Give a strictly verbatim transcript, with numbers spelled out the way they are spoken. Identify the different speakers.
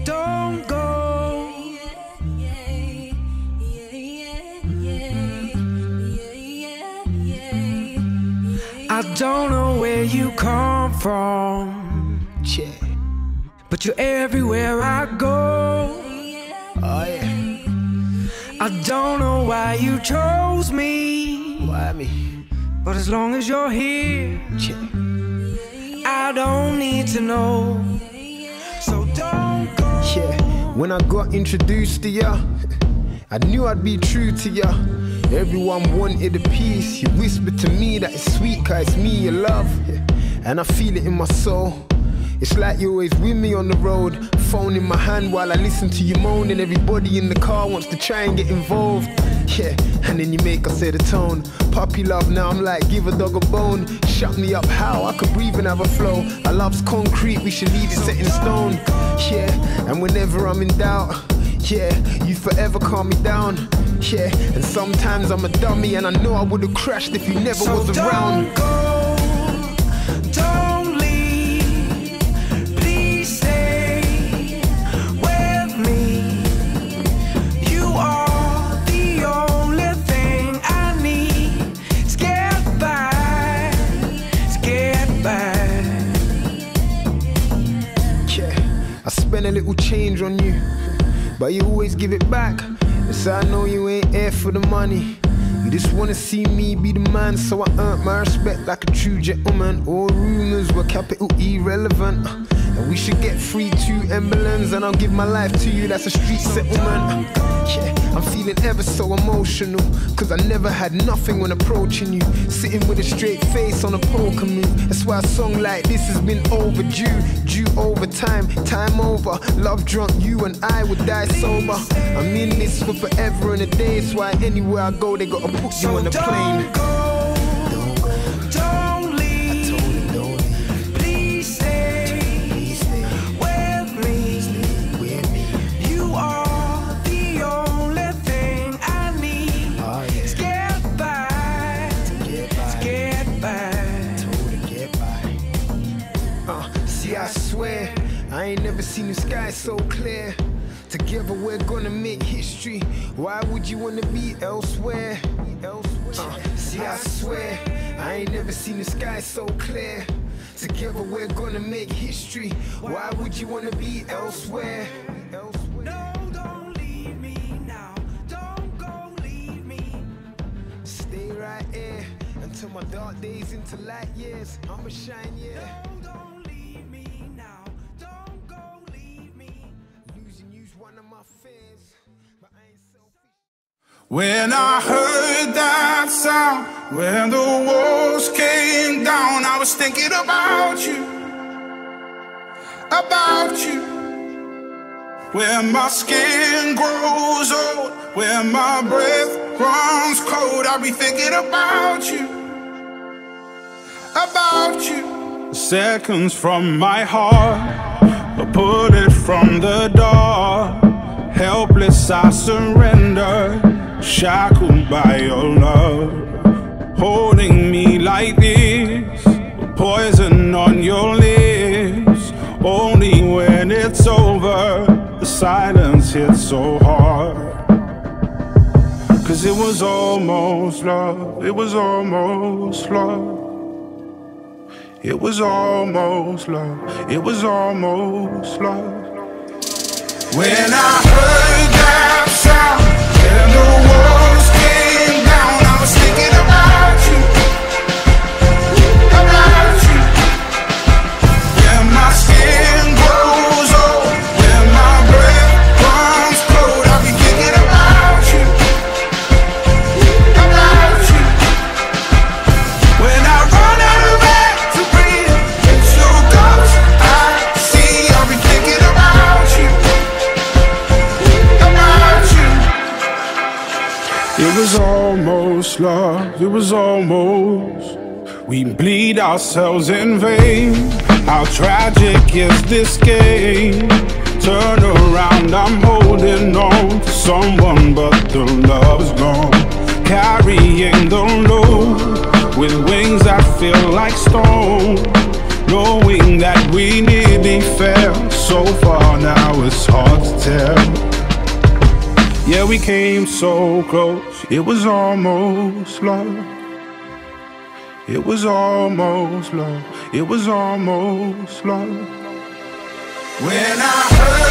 Speaker 1: don't go. I don't know where you come from, yeah, but you're everywhere I go. Oh yeah. I don't know why you chose me, why me? But as long as you're here, yeah, I don't need to know. So don't go.
Speaker 2: Yeah, when I got introduced to ya, I knew I'd be true to ya. Everyone wanted a piece. You whispered to me that it's sweet, cause it's me you love, yeah, and I feel it in my soul. It's like you're always with me on the road, phone in my hand while I listen to you moan, and everybody in the car wants to try and get involved. Yeah, and then you make us set a tone. Puppy love, now I'm like, give a dog a bone. Shut me up, how? I could breathe and have a flow. Our love's concrete, we should leave it set in stone. Yeah, and whenever I'm in doubt, yeah, you forever calm me down. Yeah, and sometimes I'm a dummy, and I know I would've crashed if you never
Speaker 1: so
Speaker 2: was around.
Speaker 1: Don't go, don't leave, please stay with me. You are the only thing I need to get by, to get by.
Speaker 2: Yeah, I spend a little change on you, but you always give it back. So I know you ain't here for the money. You just wanna see me be the man, so I earned my respect like a true gentleman. All rumors were capital irrelevant, and we should get free two emblems, and I'll give my life to you, that's a street settlement. Yeah, I'm feeling ever so emotional, cause I never had nothing when approaching you. Sitting with a straight face on a poker move. That's why a song like this has been overdue. Due over time, time over. Love drunk, you and I would die sober. I'm in this for forever and a day. That's why anywhere I go, they gotta put you on the plane. I swear, I ain't never seen the sky so clear. Together we're gonna make history. Why would you wanna be elsewhere? Uh, see, I swear, I ain't never seen the sky so clear. Together we're gonna make history. Why would you wanna be elsewhere?
Speaker 1: No, don't leave me now. Don't go, leave me.
Speaker 2: Stay right here until my dark days into light years. I'ma shine, yeah.
Speaker 1: No, don't leave me now. Don't go, leave me.
Speaker 2: Losing you's one of my fears, but I ain't selfish.
Speaker 3: When I heard that sound, when the walls came down, I was thinking about you, about you. Where my skin grows old, where my breath runs cold, I'll be thinking about you, about you. Seconds from my heart, I put it from the door. Helpless I surrender, shackled by your love. Holding me like this, poison on your lips. Only when it's over, the silence hits so hard. Cause it was almost love, it was almost love. It was almost love, it was almost love. When I heard that sound, and the walls came down, I was thinking about you, about you. When my skin grows old, when my breath runs cold, I'll be thinking about you, about you. When I run out of air to breathe, it's your ghost I see, I'll be thinking about you. It was almost love, it was almost. We bleed ourselves in vain. How tragic is this game? Turn around, I'm holding on to someone, but the love is gone. Carrying the load with wings that feel like stone. knowing that we nearly fell so far, now it's hard to tell. Yeah, we came so close, it was almost love. It was almost love, it was almost love. When I heard